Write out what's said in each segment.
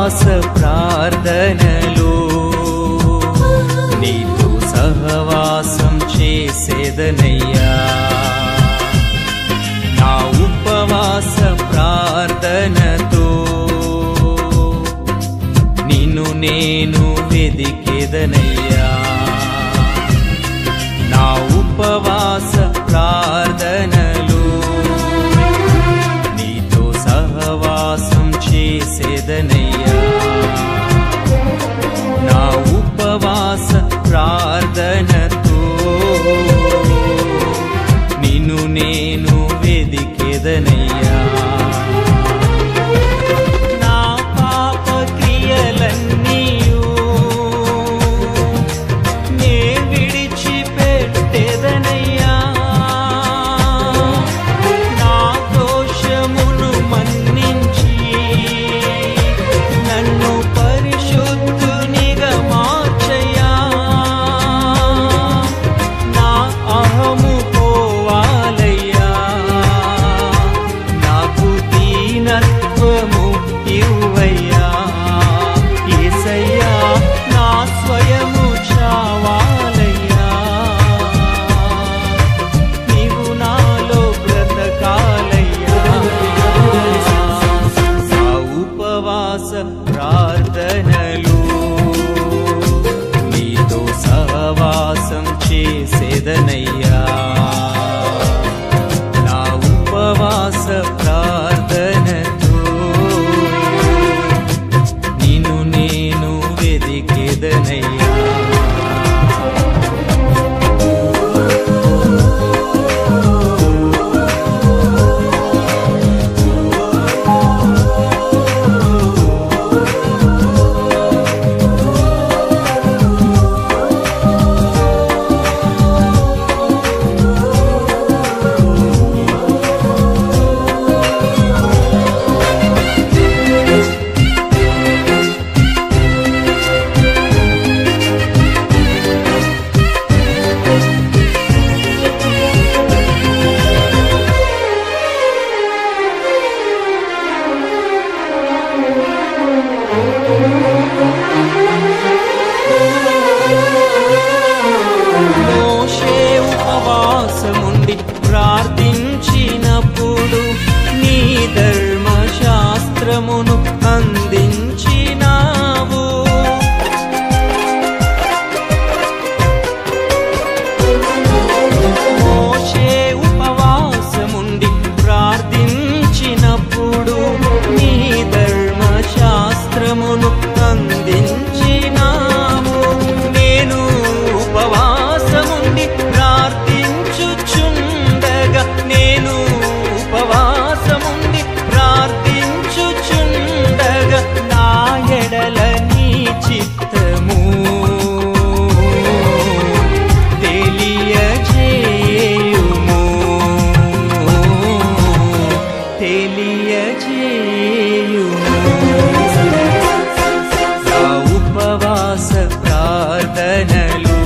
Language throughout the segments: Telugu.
ఉపవాస ప్రార్థనలో నీతో సహవాసం చేసేదనయ్యా. నా ఉపవాస ప్రార్థనతో నిన్ను నేను వెదికేదనయ్యా. నా ఉపవాస ప్రార్థనలో నీతో సహవాసం చేసేదనయ్యా. నా ఉపవాస ప్రార్థనతో నిన్ను నేను వెదికేదనయ్యా. నా పాప క్రియలన్నీయు నే విడిచిపెట్టేదనయ్యా. నా దోషమును మన్నించి నన్ను పరిశుద్ధునిగా మార్చయ్యా. నా అహము పోవాలయ్యా. నాకు దీనత్వము ఇవ్వయ్యా. యేసయ్యా నా స్వయము చావాలయ్యా. నీవు నాలో బ్రతకాలయ్యా. నా ఉపవాస ప్రార్థనలు నీతో సహవాసం చేసేదనయ్యా. నా ఉపవాస ప్రార్థనతో నిన్ను నేను వెదికేదనయ్యా. మోషే ఉపవాసముండి ప్రార్థించినప్పుడు నీ ధర్మశాస్త్రమును అందించినావు. మోషే ఉపవాసముండి ప్రార్థించినప్పుడు నీ ధర్మశాస్త్రమును అందించినావు. నేను ఉపవాసముండి ప్రార్థించుచుండగా నేను ఉపవాసముండి ప్రార్థించుచుండగా నా ఎడల నీ చిత్తము తెలియజేయుము. తెలియజేయుము. నా ఉపవాస ప్రార్థనలు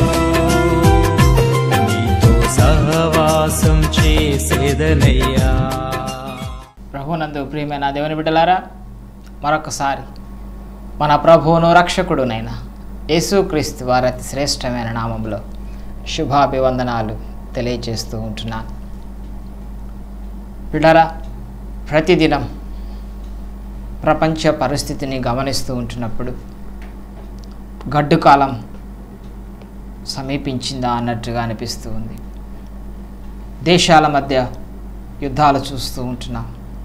నీతో సహవాసం చేసేదనయ్యా. ప్రభునందు ప్రియమైన దేవుని బిడ్డలారా, మరొకసారి మన ప్రభువును రక్షకుడునైన యేసుక్రీస్తు వారి అతి శ్రేష్టమైన నామంలో శుభాభివందనాలు తెలియజేస్తూ ఉంటున్నాను. బిడ్డలారా, ప్రతిదినం ప్రపంచ పరిస్థితిని గమనిస్తూ ఉంటున్నప్పుడు గడ్డు కాలం సమీపించిందా అన్నట్టుగా అనిపిస్తూ ఉంది. దేశాల మధ్య యుద్ధాలు చూస్తూ ఉంటున్నాం.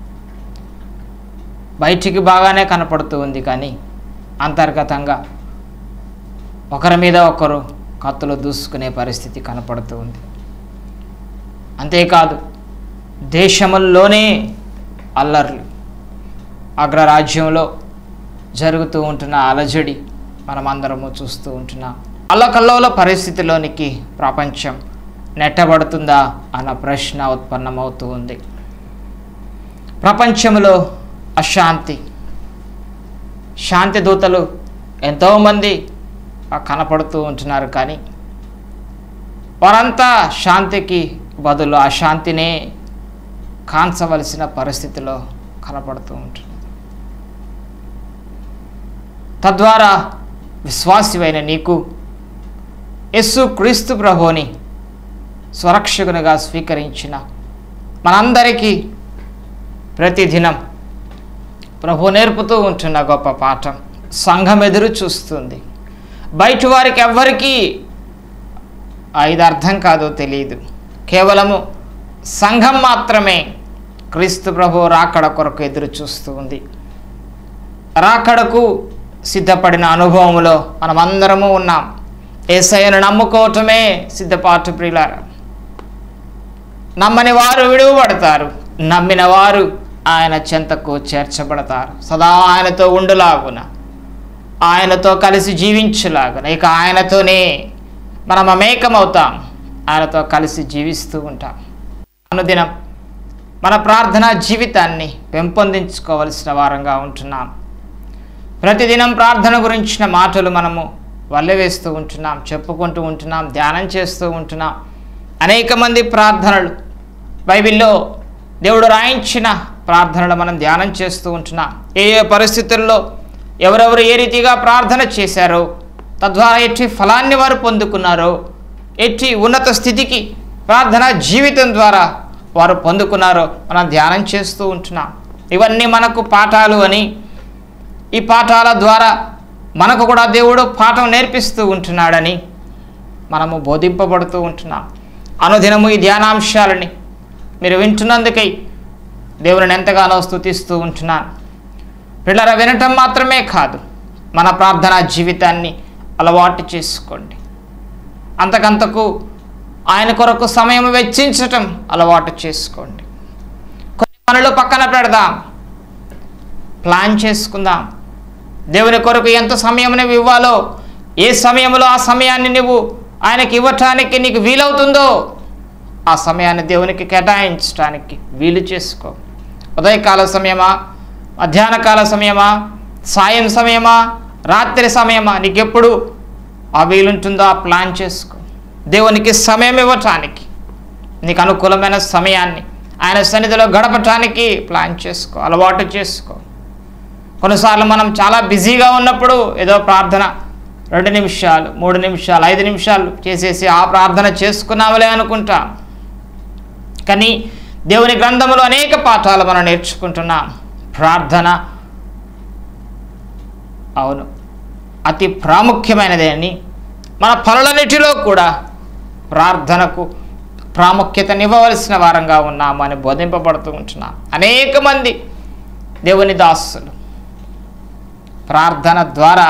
బయటికి బాగానే కనపడుతూ ఉంది, కానీ అంతర్గతంగా ఒకరి మీద ఒకరు కత్తులు దూసుకునే పరిస్థితి కనపడుతూ ఉంది. అంతేకాదు, దేశముల్లోనే అల్లర్లు, అగ్రరాజ్యంలో జరుగుతూ ఉంటున్న అలజడి మనమందరము చూస్తూ ఉంటున్నాం. అల్లకల్లోల పరిస్థితిలోనికి ప్రపంచం నెట్టబడుతుందా అన్న ప్రశ్న ఉత్పన్నమవుతూ ఉంది. ప్రపంచంలో అశాంతి, శాంతి దూతలు ఎంతోమంది కనపడుతూ ఉంటున్నారు, కానీ వారంతా శాంతికి బదులు అశాంతినే కాంచవలసిన పరిస్థితిలో కనపడుతూ ఉంటుంది. తద్వారా విశ్వాసివైన నీకు యేసు క్రీస్తు ప్రభువుని స్వరక్షకునిగా స్వీకరించిన మనందరికీ ప్రతిదినం ప్రభు నేర్పుతూ ఉంటున్న గొప్ప పాఠం. సంఘం ఎదురు చూస్తుంది. బయట వారికి ఎవ్వరికీ ఇది అర్థం కాదో తెలియదు. కేవలము సంఘం మాత్రమే క్రీస్తు ప్రభు రాకడ కొరకు ఎదురు చూస్తూ ఉంది. రాకడకు సిద్ధపడిన అనుభవములో మనమందరము ఉన్నాం. యేసయ్యను నమ్ముకోవటమే సిద్ధపాటు ప్రియులారా. నమ్మని వారు విడువబడతారు, నమ్మిన వారు ఆయన చెంతకు చేర్చబడతారు. సదా ఆయనతో ఉండులాగున, ఆయనతో కలిసి జీవించులాగున, ఇక ఆయనతోనే మనం మమేకమవుతాం, ఆయనతో కలిసి జీవిస్తూ ఉంటాం. అనుదినం మన ప్రార్థనా జీవితాన్ని పెంపొందించుకోవలసిన వారంగా ఉంటున్నాం. ప్రతిదినం ప్రార్థన గురించిన మాటలు మనము వల్లవేస్తూ ఉంటున్నాం, చెప్పుకుంటూ ఉంటున్నాం, ధ్యానం చేస్తూ ఉంటున్నాం. అనేక మంది ప్రార్థనలు బైబిల్లో దేవుడు రాయించిన ప్రార్థనలు మనం ధ్యానం చేస్తూ ఉంటున్నాం. ఏ ఏ పరిస్థితుల్లో ఎవరెవరు ఏ రీతిగా ప్రార్థన చేశారో, తద్వారా ఎట్టి ఫలాన్ని వారు పొందుకున్నారో, ఎట్టి ఉన్నత స్థితికి ప్రార్థనా జీవితం ద్వారా వారు పొందుకున్నారో మనం ధ్యానం చేస్తూ ఉంటున్నాం. ఇవన్నీ మనకు పాఠాలు అని, ఈ పాఠాల ద్వారా మనకు కూడా దేవుడు పాఠం నేర్పిస్తూ ఉంటున్నాడని మనము బోధింపబడుతూ ఉంటున్నాం. అనుదినము ఈ ధ్యానాంశాలని మీరు వింటున్నందుకై దేవుని ఎంతగానో స్తుతిస్తూ ఉంటున్నాను. పిల్లరా, వినటం మాత్రమే కాదు, మన ప్రార్థనా జీవితాన్ని అలవాటు చేసుకోండి. అంతకంతకు ఆయన కొరకు సమయం వెచ్చించటం అలవాటు చేసుకోండి. కొన్ని పనులు పక్కన పెడదాం, ప్లాన్ చేసుకుందాం. దేవుని కొరకు ఎంత సమయం నువ్వు ఇవ్వాలో, ఏ సమయంలో ఆ సమయాన్ని నువ్వు ఆయనకి ఇవ్వటానికి నీకు వీలవుతుందో ఆ సమయాన్ని దేవునికి కేటాయించడానికి వీలు చేసుకో. ఉదయకాల సమయమా, మధ్యాహ్నకాల సమయమా, సాయం సమయమా, రాత్రి సమయమా, నీకెప్పుడు ఆ వీలుంటుందో ఆ ప్లాన్ చేసుకో. దేవునికి సమయం ఇవ్వటానికి, నీకు అనుకూలమైన సమయాన్ని ఆయన సన్నిధిలో గడపటానికి ప్లాన్ చేసుకో, అలవాటు చేసుకో. కొన్నిసార్లు మనం చాలా బిజీగా ఉన్నప్పుడు ఏదో ప్రార్థన 2 నిమిషాలు, 3 నిమిషాలు, 5 నిమిషాలు చేసేసి ఆ ప్రార్థన చేసుకున్నామలే అనుకుంటాం. కానీ దేవుని గ్రంథంలో అనేక పాఠాలు మనం నేర్చుకుంటున్నాం. ప్రార్థన అవును అతి ప్రాముఖ్యమైనదే అని, మన పనులన్నిటిలో కూడా ప్రార్థనకు ప్రాముఖ్యతనివ్వవలసిన వారంగా ఉన్నామని బోధింపబడుతూ ఉంటున్నాం. అనేక మంది దేవుని దాసులు ప్రార్థన ద్వారా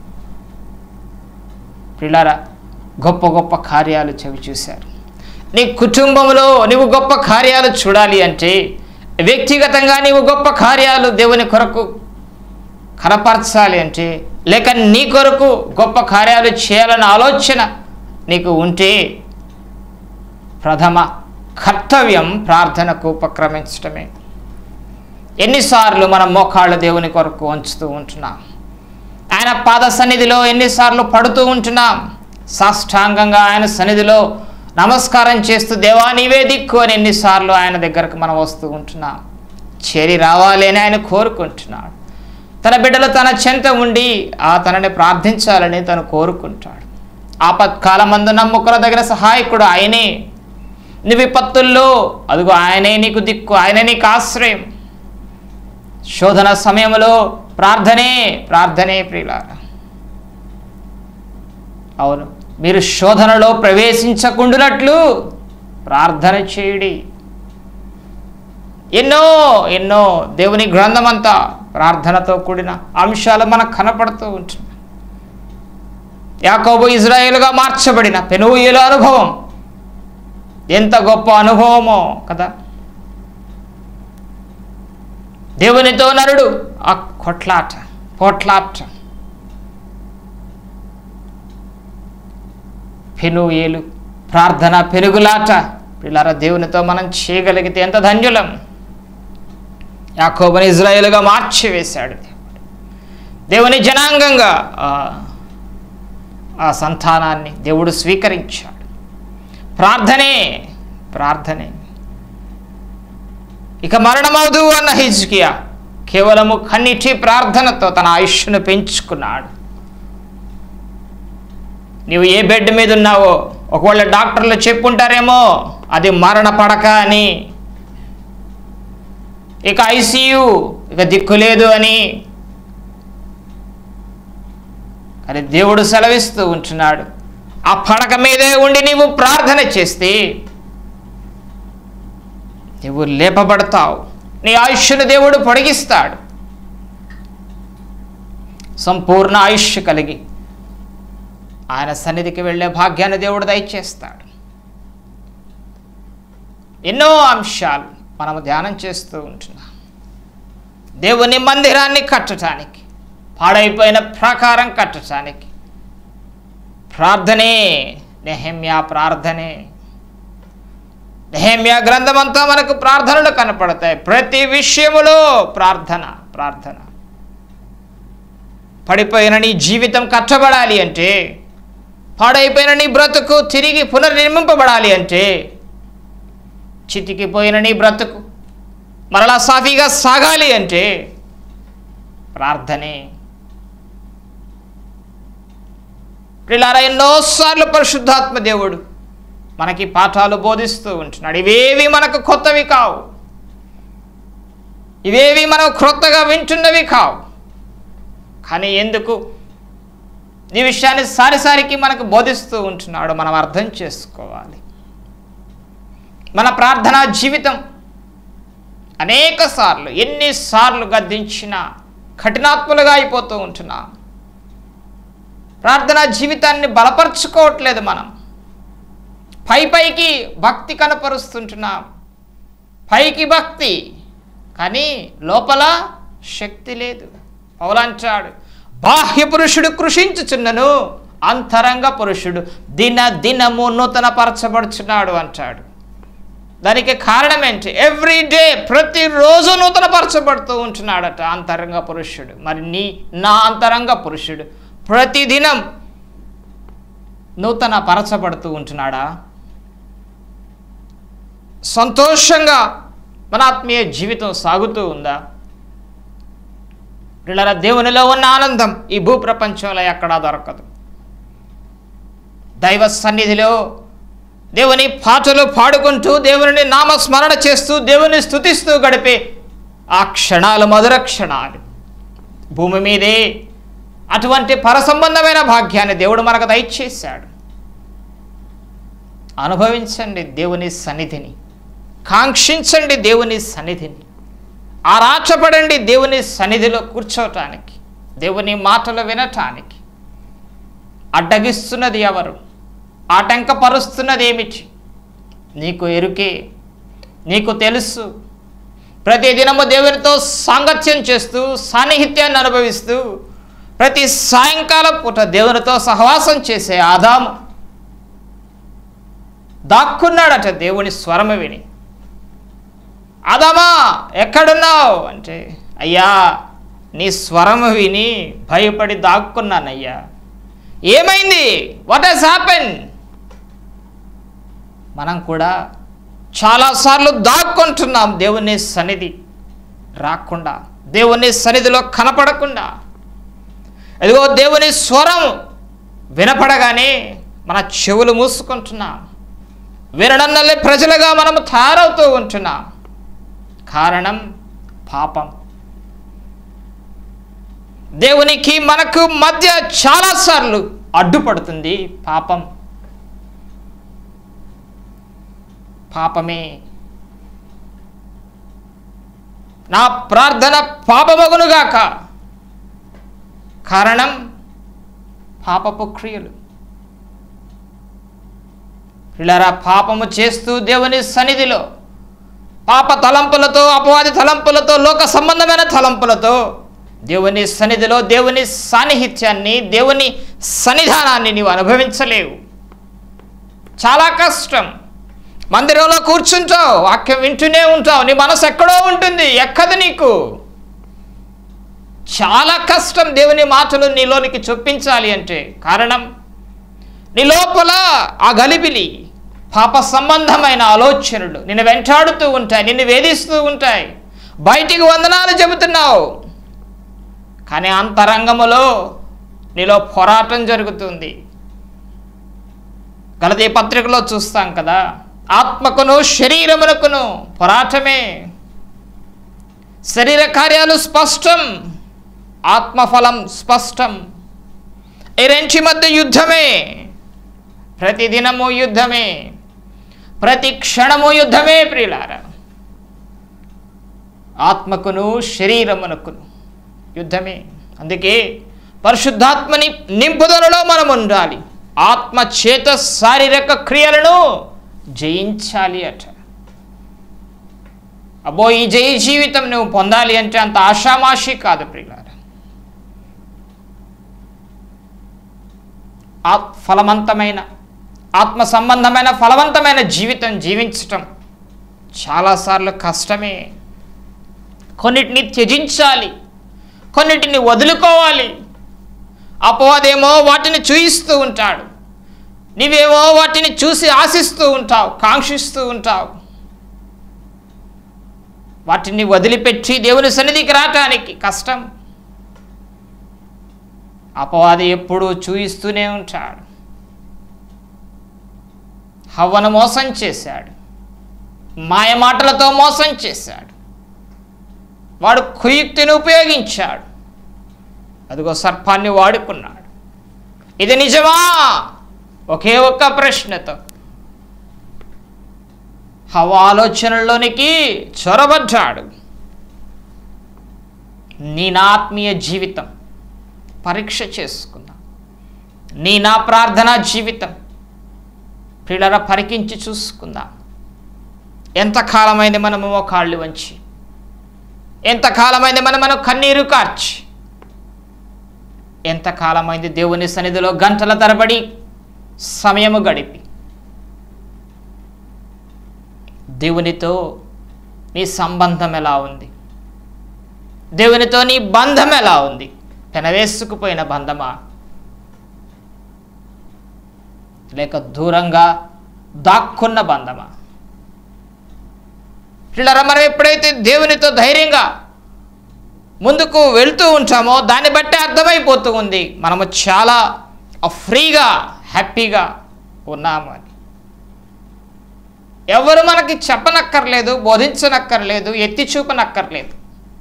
పిల్లరా గొప్ప గొప్ప కార్యాలు చూశారు. నీ కుటుంబంలో నీవు గొప్ప కార్యాలు చూడాలి అంటే, వ్యక్తిగతంగా నీవు గొప్ప కార్యాలు దేవుని కొరకు కనపరచాలి అంటే, లేక నీ కొరకు గొప్ప కార్యాలు చేయాలన్న ఆలోచన నీకు ఉంటే, ప్రథమ కర్తవ్యం ప్రార్థనకు ఉపక్రమించడమే. ఎన్నిసార్లు మనం మోకాళ్ళు దేవుని కొరకు ఉంచుతూ ఉంటున్నాం, ఆయన పాద సన్నిధిలో ఎన్నిసార్లు పడుతూ ఉంటున్నాం, సాష్టాంగంగా ఆయన సన్నిధిలో నమస్కారం చేస్తూ దేవా నీవే దిక్కు అని ఎన్నిసార్లు ఆయన దగ్గరకు మనం వస్తూ ఉంటున్నాం. చేరి రావాలి అని ఆయన కోరుకుంటున్నాడు. తన బిడ్డలు తన చెంత ఉండి తనని ప్రార్థించాలని తను కోరుకుంటాడు. ఆపత్కాలమందు నమ్ముకున్న దగ్గర సహాయకుడు ఆయనే. నీ విపత్తుల్లో అదిగో ఆయనే నీకు దిక్కు, ఆయనే నీకు ఆశ్రయం. శోధన సమయంలో ప్రార్థనే ప్రియులారా. అవును, మీరు శోధనలో ప్రవేశించకుండానట్లు ప్రార్థన చేయుడి. ఎన్నో ఎన్నో దేవుని గ్రంథమంతా ప్రార్థనతో కూడిన అంశాలు మనకు కనపడుతూ ఉంటుంది. యాకోబు ఇజ్రాయేలుగా మార్చబడిన పెనూయేలు అనుభవం ఎంత గొప్ప అనుభవమో కదా. దేవునితో నరుడు ఆ పోట్లాట పెనూయేలు ప్రార్థన పెనుగులాట. పిల్లల దేవునితో మనం చేయగలిగితే ఎంత ధన్యులం. యాకోబుని ఇజ్రాయేలుగా మార్చివేశాడు దేవుని జనాంగంగా ఆ సంతానాన్ని దేవుడు స్వీకరించాడు. ప్రార్థనే. ఇక మరణమవుదు అన్న హిజ్కియా కేవలము కన్నీటి ప్రార్థనతో తన ఆయుష్ను పెంచుకున్నాడు. నీవు ఏ బెడ్ మీద ఉన్నావో ఒకవేళ డాక్టర్లు చెప్పుంటారేమో అది మరణ పడక అని, ఇక ఐసీయూ, ఇక దిక్కులేదు అని. అని దేవుడు సెలవిస్తూ ఉంటున్నాడు, ఆ పడక మీదే ఉండి నీవు ప్రార్థన చేస్తే నీవు లేపబడతావు, నీ ఆయుష్ను దేవుడు పొడిగిస్తాడు. సంపూర్ణ ఆయుష్ కలిగి ఆయన సన్నిధికి వెళ్ళే భాగ్యాన్ని దేవుడు దయచేస్తాడు. ఎన్నో అంశాలు మనము ధ్యానం చేస్తూ ఉంటున్నాం. దేవుని మందిరాన్ని కట్టడానికి, పాడైపోయిన ప్రాకారం కట్టడానికి ప్రార్థనే, నెహెమ్యా ప్రార్థనే. నెహెమ్యా గ్రంథం అంతా మనకు ప్రార్థనలు కనపడతాయి. ప్రతి విషయములో ప్రార్థన ప్రార్థన. పడిపోయిన నీ జీవితం కట్టబడాలి అంటే, పాడైపోయిన నీ బ్రతుకు తిరిగి పునర్నిర్మింపబడాలి అంటే, చితికిపోయిన నీ బ్రతుకు మరలా సాఫీగా సాగాలి అంటే ప్రార్థనే. ప్రియులారా, ఎన్నోసార్లు పరిశుద్ధాత్మ దేవుడు మనకి పాఠాలు బోధిస్తూ ఉంటున్నాడు. ఇవేవి మనకు కొత్తవి కావు, ఇవేవి మనం క్రొత్తగా వింటున్నవి కావు. కానీ ఎందుకు ఈ విషయాన్ని సారిసారికి మనకు బోధిస్తూ ఉంటున్నాడు, మనం అర్థం చేసుకోవాలి. మన ప్రార్థనా జీవితం అనేక సార్లు, ఎన్నిసార్లు గద్దించినా కఠినాత్ములుగా అయిపోతూ ఉంటున్నాం. ప్రార్థనా జీవితాన్ని బలపరుచుకోవట్లేదు. మనం పైకి భక్తి కనపరుస్తుంటున్నాం, పైకి భక్తి, కానీ లోపల శక్తి లేదు. పౌలంటాడు, బాహ్య పురుషుడు కృషించుచున్నను అంతరంగ పురుషుడు దినము నూతన పరచబడుచున్నాడు అంటాడు. దానికి కారణం ఏంటి? ఎవ్రీడే, ప్రతిరోజు నూతన పరచబడుతూ ఉంటున్నాడట అంతరంగ పురుషుడు. మరి నా అంతరంగ పురుషుడు ప్రతిదినం నూతన పరచబడుతూ ఉంటున్నాడా? సంతోషంగా మన ఆత్మీయ జీవితం సాగుతూ ఉందా? పిల్లల, దేవునిలో ఉన్న ఆనందం ఈ భూప్రపంచంలో ఎక్కడా దొరకదు. దైవ సన్నిధిలో దేవుని పాటలు పాడుకుంటూ, దేవుని నామస్మరణ చేస్తూ, దేవుని స్తుతిస్తూ గడిపే ఆ క్షణాలు మధుర క్షణాలు. భూమి మీదే అటువంటి పరసంబంధమైన భాగ్యాన్ని దేవుడు మనకు దయచేశాడు. అనుభవించండి దేవుని సన్నిధిని, కాంక్షించండి దేవుని సన్నిధిని, ఆరాటపడండి దేవుని సన్నిధిలో కూర్చోటానికి, దేవుని మాటలు వినటానికి. అడ్డగిస్తున్నది ఎవరు? ఆటంకపరుస్తున్నది ఏమిటి? నీకు ఎరుకే, నీకు తెలుసు. ప్రతిదినము దేవునితో సాంగత్యం చేస్తూ, సాన్నిహిత్యాన్ని అనుభవిస్తూ, ప్రతి సాయంకాలం పూట దేవునితో సహవాసం చేసే ఆదాము దాక్కున్నాడట దేవుని స్వరము విని. ఆదామా ఎక్కడున్నావు అంటే, అయ్యా నీ స్వరము విని భయపడి దాక్కున్నానయ్యా. ఏమైంది? What has happen? మనం కూడా చాలాసార్లు దాక్కుంటున్నాం దేవుని సన్నిధి రాకుండా, దేవుని సన్నిధిలో కనపడకుండా. ఎదుగో దేవుని స్వరం వినపడగానే మన చెవులు మూసుకుంటున్నాం, వినడన్నలే ప్రజలుగా మనము తయారవుతూ ఉంటున్నాం. కారణం పాపం. దేవునికి మనకు మధ్య చాలాసార్లు అడ్డుపడుతుంది పాపం. పాపమే. నా ప్రార్థన పాపమగునుగాక. కారణం పాపపు క్రియలు. పిల్లరా, పాపము చేస్తూ దేవుని సన్నిధిలో పాప తలంపులతో, అపవాది తలంపులతో, లోక సంబంధమైన తలంపులతో దేవుని సన్నిధిలో దేవుని సాన్నిహిత్యాన్ని, దేవుని సన్నిధానాన్ని నీవు అనుభవించలేవు. చాలా కష్టం. మందిరంలో కూర్చుంటావు, వాక్యం వింటూనే ఉంటావు, నీ మనసు ఎక్కడో ఉంటుంది, ఎక్కదు నీకు. చాలా కష్టం దేవుని మాటలు నీలోనికి చొప్పించాలి అంటే. కారణం నీ లోపల ఆ గలిబిలి, పాప సంబంధమైన ఆలోచనలు నిన్ను వెంటాడుతూ ఉంటాయి, నిన్ను వేధిస్తూ ఉంటాయి. బయటికి వందనాలు చెబుతున్నావు, కానీ అంతరంగములో నీలో పోరాటం జరుగుతుంది. గలతీ పత్రికలో చూస్తాం కదా, ఆత్మకును శరీరమునకును పోరాటమే. శరీర కార్యాలు స్పష్టం, ఆత్మఫలం స్పష్టం. ఈ రెంటి మధ్య యుద్ధమే, ప్రతిదినము యుద్ధమే, ప్రతి క్షణము యుద్ధమే ప్రియులారా. ఆత్మకును శరీరమునకును యుద్ధమే. అందుకే పరిశుద్ధాత్మని నింపుదలలో మనం ఉండాలి. ఆత్మ చేత శారీరక క్రియలను జయించాలి అట. అబ్బో, ఈ జయ జీవితం నువ్వు పొందాలి అంటే అంత ఆషామాషి కాదు ప్రియులారా. ఫలవంతమైన ఆత్మ సంబంధమైన ఫలవంతమైన జీవితం జీవించటం చాలాసార్లు కష్టమే. కొన్నిటిని త్యజించాలి, కొన్నిటిని వదులుకోవాలి. అపవాదేమో వాటిని చూయిస్తూ ఉంటాడు, నీవేమో వాటిని చూసి ఆశిస్తూ ఉంటావు, కాంక్షిస్తూ ఉంటావు. వాటిని వదిలిపెట్టి దేవుని సన్నిధికి రావటానికి కష్టం. అపవాది ఎప్పుడూ చూయిస్తూనే ఉంటాడు. హవ్వను మోసం చేశాడు, మాయ మాటలతో మోసం చేశాడు. వాడు కుయుక్తిని ఉపయోగించాడు, అదిగో సర్పాన్ని వాడుకున్నాడు. ఇది నిజమా? ఒకే ఒక్క ప్రశ్నతో హవ్వ ఆలోచనల్లోనికి చొరబడ్డాడు. నీ నా ఆత్మీయ జీవితం పరీక్ష చేసుకుందాం. నీ నా ప్రార్థనా జీవితం ప్రియులారా పరికించి చూసుకుందాం. ఎంతకాలమైంది మనము మోకాళ్ళు వంచి, ఎంతకాలమైంది మనం కన్నీరు కార్చి, ఎంతకాలమైంది దేవుని సన్నిధిలో గంటల తరబడి సమయము గడిపి. దేవునితో నీ సంబంధం ఎలా ఉంది? దేవునితో నీ బంధం ఎలా ఉంది? పెనవేసుకుపోయిన బంధమా, లేక దూరంగా దాక్కున్న బంధమా? పిల్లరా, మనం ఎప్పుడైతే దేవునితో ధైర్యంగా ముందుకు వెళ్తూ ఉంటామో దాన్ని బట్టి అర్థమైపోతూ ఉంది మనము చాలా ఫ్రీగా హ్యాపీగా ఉన్నాము అని. ఎవరు మనకి చెప్పనక్కర్లేదు, బోధించనక్కర్లేదు, ఎత్తి చూపనక్కర్లేదు.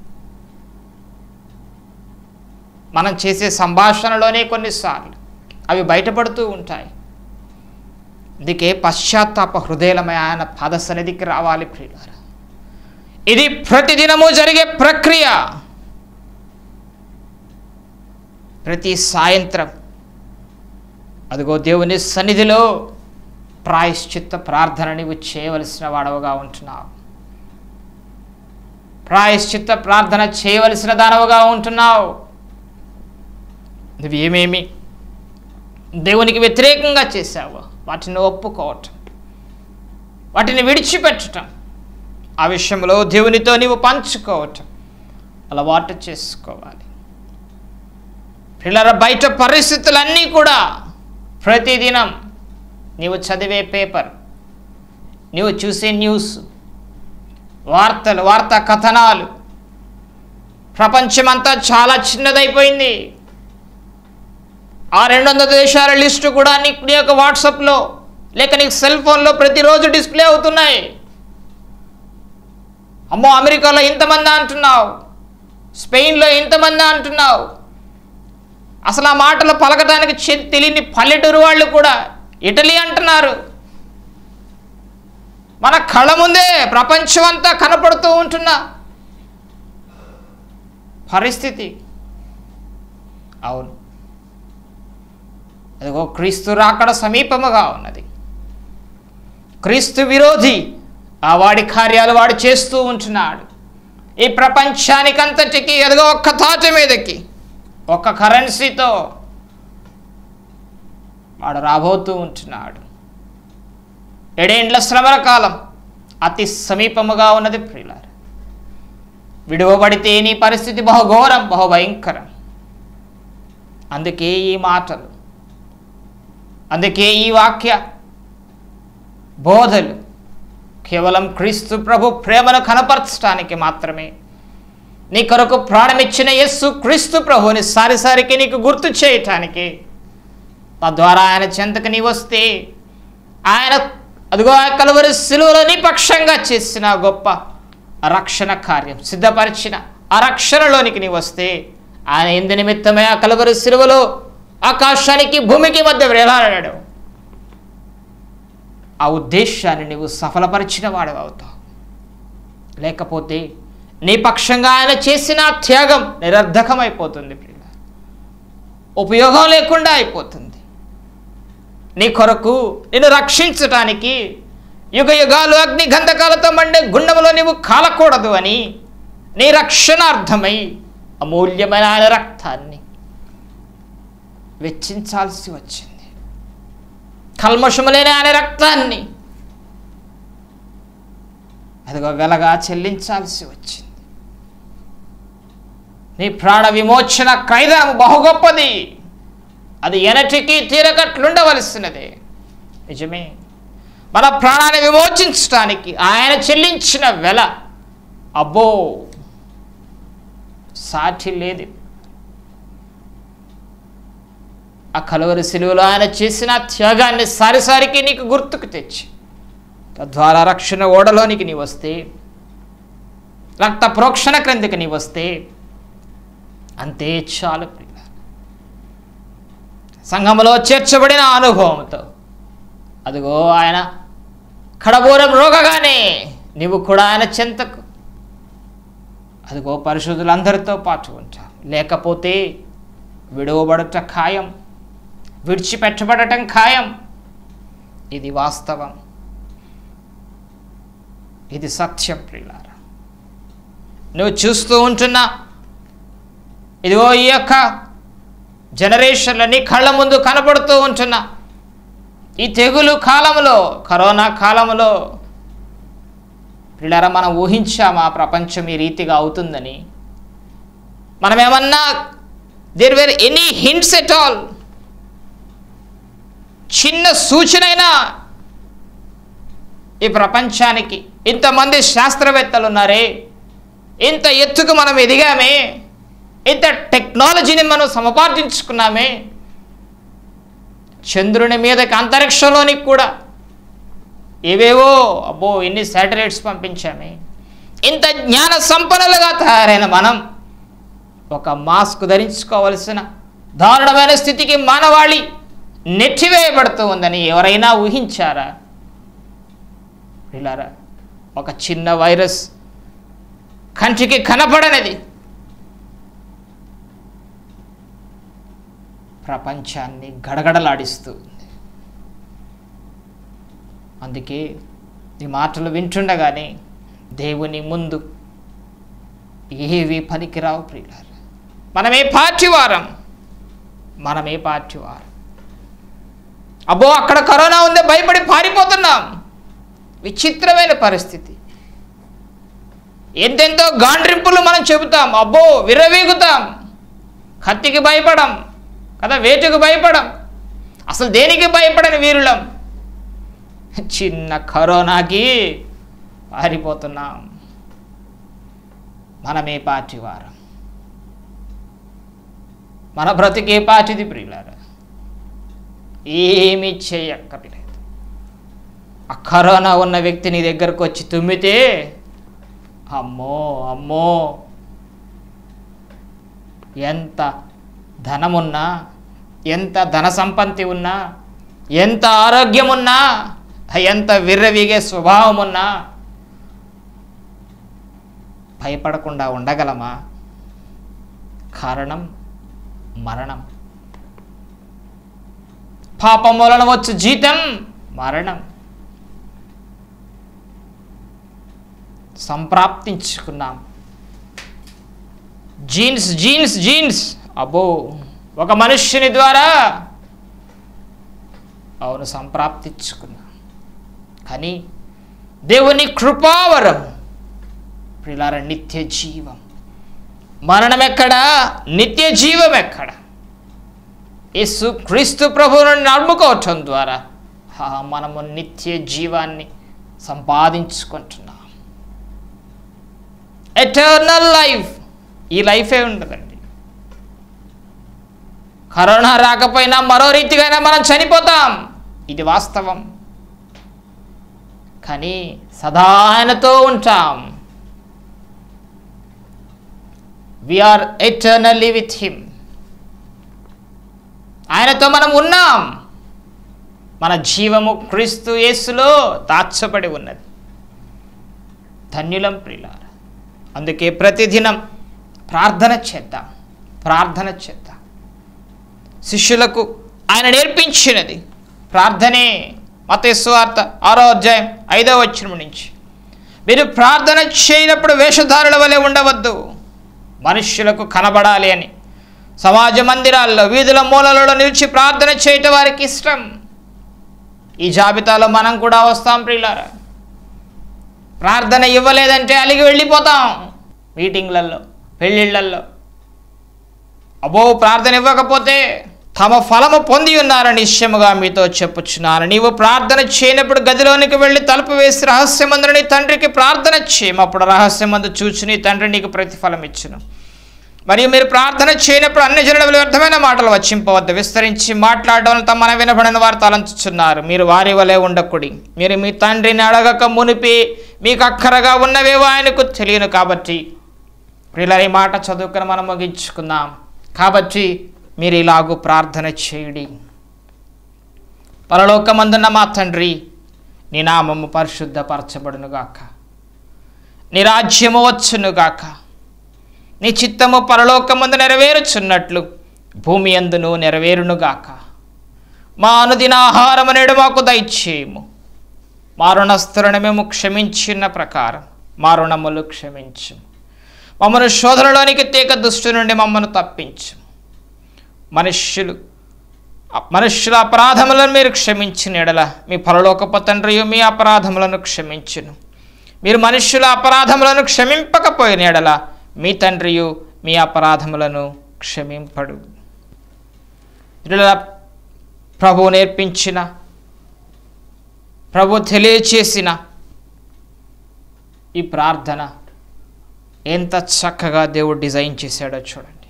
మనం చేసే సంభాషణలోనే కొన్నిసార్లు అవి బయటపడుతూ ఉంటాయి. అందుకే పశ్చాత్తాప హృదయమై ఆయన పాద సన్నిధికి రావాలి ప్రియులారా. ఇది ప్రతిదినము జరిగే ప్రక్రియ. ప్రతి సాయంత్రం అదిగో దేవుని సన్నిధిలో ప్రాయశ్చిత్త ప్రార్థన నీవు చేయవలసిన వాడవుగా ఉంటున్నావు. ప్రాయశ్చిత్త ప్రార్థన చేయవలసిన దానవుగా ఉంటున్నావు. నువ్వు ఏమేమి దేవునికి వ్యతిరేకంగా చేశావో వాటిని ఒప్పుకోవటం, వాటిని విడిచిపెట్టడం, ఆ విషయంలో దేవునితో నీవు పంచుకోవటం అలవాటు చేసుకోవాలి. పిల్లల బయట పరిస్థితులన్నీ కూడా ప్రతిదినం నీవు చదివే పేపర్, నీవు చూసే న్యూస్, వార్తలు, వార్తా కథనాలు, ప్రపంచమంతా చాలా చిన్నదైపోయింది. ఆ 200 దేశాల లిస్టు కూడా నీ యొక్క వాట్సాప్లో లేక నీకు సెల్ ఫోన్లో ప్రతిరోజు డిస్ప్లే అవుతున్నాయి. అమ్మో, అమెరికాలో ఇంతమంది అంటున్నావు, స్పెయిన్లో ఇంతమంది అంటున్నావు. అసలు ఆ మాటలు పలకటానికి తెలియని పల్లెటూరు వాళ్ళు కూడా ఇటలీ అంటున్నారు. మన కళ్ళ ముందే ప్రపంచం అంతా కనపడుతూ ఉంటున్న పరిస్థితి. అవును, అదిగో క్రీస్తు రాకడ సమీపముగా ఉన్నది. క్రీస్తు విరోధి ఆ వాడి కార్యాలు వాడు చేస్తూ ఉంటున్నాడు. ఈ ప్రపంచానికంతటికి అదిగో ఒక్క తాటి మీదకి ఒక్క కరెన్సీతో వాడు రాబోతూ ఉంటున్నాడు. 7 ఏండ్ల శ్రమల కాలం అతి సమీపముగా ఉన్నది ప్రియులారా. విడువబడితే నీ పరిస్థితి బహుఘోరం, బహుభయంకరం. అందుకే ఈ మాటలు, అందుకే ఈ వాక్య బోధలు కేవలం క్రీస్తు ప్రభు ప్రేమను కనపరచడానికి మాత్రమే నీ కొరకు ప్రాణమిచ్చిన యేసు క్రీస్తు ప్రభువుని సారిసారికి నీకు గుర్తు చేయటానికి, తద్వారా ఆయన చెంతకు నీ వస్తే ఆయన అదిగో ఆ కలువరి సిలువలో నీ పక్షంగా చేసిన గొప్ప రక్షణ కార్యం సిద్ధపరిచిన ఆ రక్షణలోనికి నీ వస్తే ఆయన ఎందు నిమిత్తమే ఆ కలువరి సిలువలో ఆకాశానికి భూమికి మధ్య వేలాడాడు. ఆ ఉద్దేశాన్ని నీవు సఫలపరిచిన వాడు అవుతావు. లేకపోతే నీ పక్షంగా ఆయన చేసిన త్యాగం నిరర్ధకమైపోతుంది, ఉపయోగం లేకుండా అయిపోతుంది. నీ కొరకు నిన్ను రక్షించటానికి యుగ యుగాలు అగ్ని గంధకాలతో మండే గుండములో నీవు కాలకూడదు అని నీ రక్షణార్థమై అమూల్యమైన ఆయన రక్తాన్ని వెచ్చించాల్సి వచ్చింది. కల్మషము లేని ఆయన రక్తాన్ని అదిగో వెలగా చెల్లించాల్సి వచ్చింది. నీ ప్రాణ విమోచన క్రైదం బహు గొప్పది. అది ఎనటికి తీరకట్లుండవలసినదే. నిజమే, మన ప్రాణాన్ని విమోచించడానికి ఆయన చెల్లించిన వెల అబ్బో సాటి లేదు. ఆ కలువరి సిలువలో ఆయన చేసిన త్యాగాన్ని సారిసారికి నీకు గుర్తుకు తెచ్చి, తద్వారా రక్షణ ఓడలోనికి నీ వస్తే, రక్త ప్రోక్షణ క్రిందికి నీ వస్తే అంతే చాలు ప్రియ. సంఘములో చేర్చబడిన అనుభవంతో అదిగో ఆయన కడబోరం రోగగానే నీవు కూడా ఆయన చెంతకు అదిగో పరిశుద్ధులందరితో పాటు ఉంటావు. లేకపోతే విడువబడట ఖాయం, విడిచిపెట్టబడటం ఖాయం. ఇది వాస్తవం, ఇది సత్యం ప్రియులారా. నువ్వు చూస్తూ ఉంటున్నా ఇదిగో ఈ యొక్క జనరేషన్లో నీ కళ్ళ ముందు కనపడుతూ ఉంటున్నా ఈ తెగులు కాలంలో, కరోనా కాలంలో ప్రియులారా, మనం ఊహించామా ప్రపంచం ఈ రీతిగా అవుతుందని? మనం ఏమన్నా there were any hints at all, చిన్న సూచనైనా ఈ ప్రపంచానికి ఇంతమంది శాస్త్రవేత్తలు ఉన్నారే, ఇంత ఎత్తుకు మనం ఎదిగామే, ఇంత టెక్నాలజీని మనం సముపార్జించుకున్నామే, చంద్రుని మీదకి అంతరిక్షంలోనికి కూడా ఏవేవో అబ్బో ఎన్ని శాటిలైట్స్ పంపించామే, ఇంత జ్ఞాన సంపన్నులుగా తయారైన మనం ఒక మాస్క్ ధరించుకోవలసిన దారుణమైన స్థితికి మానవాళి నెట్టివేయబడుతూ ఉందని ఎవరైనా ఊహించారా? ఇలారా, ఒక చిన్న వైరస్ కంటికి కనపడనిది ప్రపంచాన్ని గడగడలాడిస్తూ ఉంది. అందుకే ఈ మాటలు వింటుండగానే దేవుని ముందు ఏవి పనికిరావు ప్రియులారా. మనమే పార్టీ వారం, మనమే పార్టీ వారం. అబ్బో అక్కడ కరోనా ఉందే భయపడి పారిపోతున్నాం. విచిత్రమైన పరిస్థితి. ఎంతెంతో గాండ్రింపులు మనం చెబుతాం, అబ్బో విర్రవీగుతాం, కత్తికి భయపడం కదా, వేటుకు భయపడం, అసలు దేనికి భయపడని వీరులం. చిన్న కరోనాకి పారిపోతున్నాం. మనమే పార్టీ వారం, మన బ్రతికే పార్టీది ప్రియులారా. ఏమీ చేయక్కర్లేదు. ఆ కరోనా ఉన్న వ్యక్తి నీ దగ్గరకు వచ్చి తుమ్మితే అమ్మో అమ్మో, ఎంత ధనమున్నా, ఎంత ధన సంపత్తి ఉన్నా, ఎంత ఆరోగ్యం ఉన్నా, ఎంత విర్రవీగే స్వభావం ఉన్నా భయపడకుండా ఉండగలమా? కారణం మరణం. పాపం వలన వచ్చు జీతం మరణం. సంప్రాప్తించుకున్నాం. జీన్స్ జీన్స్ జీన్స్ అబ్బో ఒక మనుష్యుని ద్వారా అవును సంప్రాప్తించుకున్నాం. కానీ దేవుని కృపావరం ప్రియులారా నిత్య జీవం. మరణం ఎక్కడా, నిత్య జీవం ఎక్కడ? యేసు క్రీస్తు ప్రభువును నమ్ముకోవటం ద్వారా మనము నిత్య జీవాన్ని సంపాదించుకుంటున్నాం. ఎటర్నల్ లైఫ్ ఈ లైఫే ఉండదండి. కరోనా రాకపోయినా మరో రీతిగా మనం చనిపోతాం, ఇది వాస్తవం. కానీ సదా ఆయనతో ఉంటాం. We are eternally with him. ఆయనతో మనం ఉన్నాం. మన జీవము క్రీస్తు యేసులో దాచబడి ఉన్నది. ధన్యులం ప్రియులారా. అందుకే ప్రతిదినం ప్రార్థన చేద్దాం. శిష్యులకు ఆయన నేర్పించినది ప్రార్థనే. మత్తయి సువార్త 6వ అధ్యాయం 5వ వచనం నుంచి, మీరు ప్రార్థన చేయనప్పుడు వేషధారుల వలె ఉండవద్దు, మనుష్యులకు కనబడాలి అని. సమాజ మందిరాల్లో, వీధుల మూలలలో నిలిచి ప్రార్థన చేయటం వారికి ఇష్టం. ఈ జాబితాలో మనం కూడా వస్తాం ప్రియులారా. ప్రార్థన ఇవ్వలేదంటే అలిగి వెళ్ళిపోతాం. మీటింగ్లలో, పెళ్ళిళ్ళల్లో ప్రార్థన ఇవ్వకపోతే తమ ఫలము పొంది ఉన్నారని నిశ్చయముగా మీతో చెప్పుచున్నాను. నీవు ప్రార్థన చేయనప్పుడు గదిలోనికి వెళ్ళి తలుపు వేసి రహస్యమందు నీ తండ్రికి ప్రార్థన చేయము, అప్పుడు రహస్యమందు చూచి నీ తండ్రి నీకు ప్రతిఫలం ఇచ్చును. మరియు మీరు ప్రార్థన చేయనప్పుడు అన్ని జనుల వ్యర్థమైన మాటలు వచ్చింపవద్దు, విస్తరించి మాట్లాడడం తమ వినబడిన వారు తలంచుచున్నారు. మీరు వారి వలె ఉండకుడి. మీరు మీ తండ్రిని అడగక మునిపి మీకు అక్కరగా ఉన్నవేవో ఆయనకు తెలియను. కాబట్టి ప్రియులారా, ఈ మాట చదువుకుని మనం ముగించుకుందాం. కాబట్టి మీరు ఇలాగూ ప్రార్థన చేయుడి. పరలోకమందున్న మా తండ్రి, నీ నామము పరిశుద్ధపరచబడునుగాక, నీ రాజ్యము వచ్చునుగాక, నీ చిత్తము పరలోకమందు నెరవేరుచున్నట్లు భూమి యందును నెరవేరునుగాక. మా అనుదిన ఆహారము నేడు మాకు దయచేయము. మా రుణస్థులను మేము క్షమించిన ప్రకారం మా రుణములు క్షమించు. మమ్మను శోధనలోనికి తేక దుష్టు నుండి మమ్మను తప్పించు. మనుష్యుల అపరాధములను మీరు క్షమించిన ఎడల మీ పరలోకపు తండ్రియు మీ అపరాధములను క్షమించును. మీరు మనుష్యుల అపరాధములను క్షమింపకపోయిన ఎడల మీ తండ్రియు మీ అపరాధములను క్షమింపడు. ప్రభు నేర్పించిన, ప్రభు తెలియచేసిన ఈ ప్రార్థన ఎంత చక్కగా దేవుడు డిజైన్ చేశాడో చూడండి.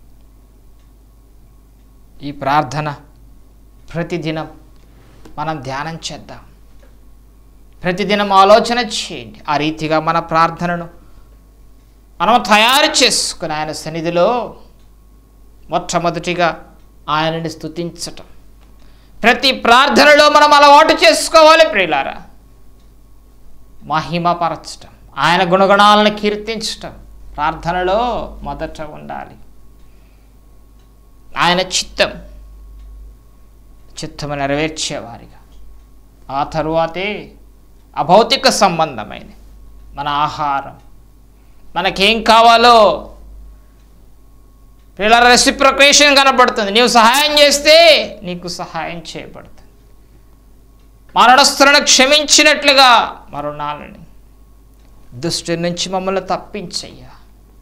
ఈ ప్రార్థన ప్రతిదినం మనం ధ్యానం చేద్దాం. ప్రతిదినం ఆలోచన చేయండి. ఆ రీతిగా మన ప్రార్థనను మనం తయారు చేసుకుని ఆయన సన్నిధిలో మొట్టమొదటిగా ఆయనని స్తుతించటం ప్రతి ప్రార్థనలో మనం అలవాటు చేసుకోవాలి ప్రియులారా. మహిమపరచటం, ఆయన గుణగణాలను కీర్తించటం ప్రార్థనలో మొదట ఉండాలి. ఆయన చిత్తము నెరవేర్చేవారిగా, ఆ తరువాతే అభౌతిక సంబంధమైన మన ఆహారం, మనకేం కావాలో పిల్లల రెసిప్రొకేషన్ కనబడుతుంది. నీవు సహాయం చేస్తే నీకు సహాయం చేయబడుతుంది. మరణస్థులను క్షమించినట్లుగా మరణాలని దుష్టి నుంచి మమ్మల్ని తప్పించయ్యా.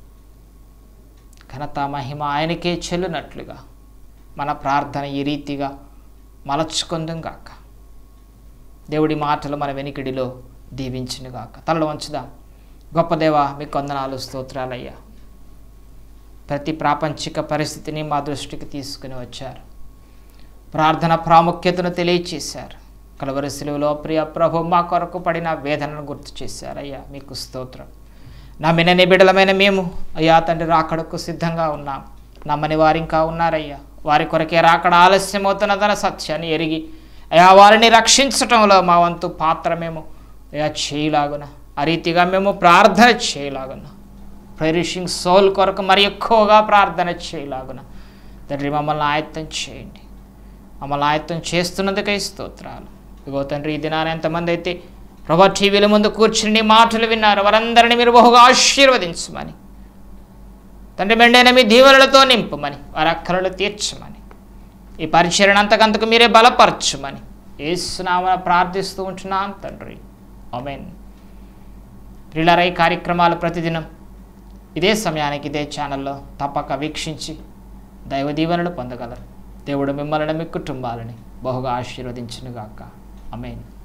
ఘనత మహిమ ఆయనకే చెల్లునట్లుగా మన ప్రార్థన ఈ రీతిగా మలచుకుందాం గాక. దేవుడి మాటలు మన వెనికిడిలో దీవించును గాక. తలలో వంచుదాం. గొప్ప దేవా, మీకు వందనాలు, స్తోత్రాలయ్యా. ప్రతి ప్రాపంచిక పరిస్థితిని మా దృష్టికి తీసుకుని వచ్చారు. ప్రార్థన ప్రాముఖ్యతను తెలియచేశారు. కలువరి శిలువలో ప్రియ ప్రభు మా కొరకు పడిన వేదనను గుర్తు చేశారయ్యా. మీకు స్తోత్రం. నమ్మిన బిడ్డలమైన మేము అయ్యా తండ్రి రాకడకు సిద్ధంగా ఉన్నాం. నమ్మని వారు ఇంకా ఉన్నారయ్యా. వారి కొరకే రాకడ ఆలస్యమవుతున్నదన్న సత్యాన్ని ఎరిగి అయ్యా వారిని రక్షించటంలో మా వంతు పాత్ర మేము అయ్యా చేయలాగున, ఆ రీతిగా మేము ప్రార్థన చేయలాగున, పెరిషింగ్ సోల్ కొరకు మరి ఎక్కువగా ప్రార్థన చేయలాగున తండ్రి మమ్మల్ని ఆయత్తం చేయండి. మమ్మల్ని ఆయత్తం చేస్తున్నందుకై స్తోత్రాలు. ఇగో తండ్రి, ఈ దినాన్ని ఎంతమంది అయితే ప్రభా టీవీల ముందు కూర్చుని మాటలు విన్నారు, వారందరినీ మీరు బహుగా ఆశీర్వదించమని తండ్రి, మెండైన మీ దీవెనలతో నింపమని, వారి అక్కరలు తీర్చమని, ఈ పరిచర్యను అంతకంతకు మీరే బలపరచమని యేసు నామమున ప్రార్థిస్తూ ఉంటున్నాం తండ్రి. ఆమేన్. ప్రియులారా, ఈ కార్యక్రమాలు ప్రతిదినం ఇదే సమయానికి ఇదే ఛానల్లో తప్పక వీక్షించి దైవ దీవెనలు పొందగలరు. దేవుడు మిమ్మల్ని మీ కుటుంబాలని బహుగా ఆశీర్వదించునుగాక. ఆమేన్.